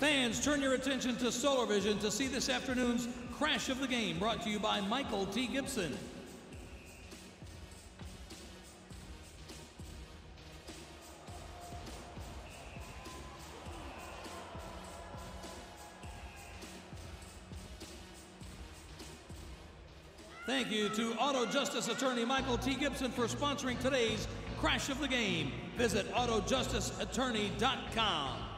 Fans, turn your attention to Solar Vision to see this afternoon's Crash of the Game, brought to you by Michael T. Gibson. Thank you to Auto Justice attorney Michael T. Gibson for sponsoring today's Crash of the Game. Visit AutoJusticeAttorney.com.